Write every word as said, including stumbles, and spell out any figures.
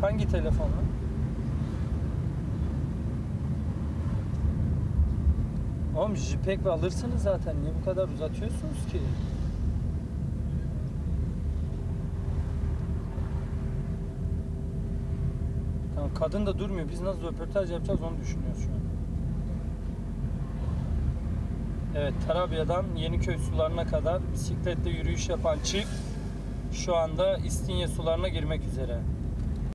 Hangi telefonla? Oğlum JPEG alırsınız zaten. Niye bu kadar uzatıyorsunuz ki? Tamam, kadın da durmuyor. Biz nasıl röportaj yapacağız onu düşünüyoruz şu an. Evet, Tarabya'dan Yeniköy sularına kadar bisikletle yürüyüş yapan çift şu anda İstinye sularına girmek üzere.